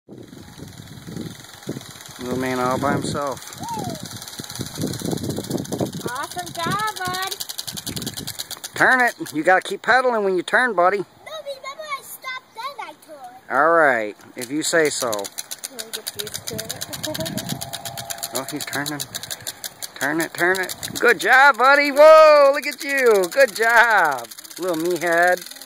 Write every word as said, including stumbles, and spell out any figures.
Little man all by himself. Awesome job, bud. Turn it. You gotta keep pedaling when you turn, buddy. No, remember I stopped then I turned. Alright, if you say so. We'll get used to it. Oh, he's turning. Turn it, turn it. Good job, buddy. Whoa, look at you. Good job. Little me head.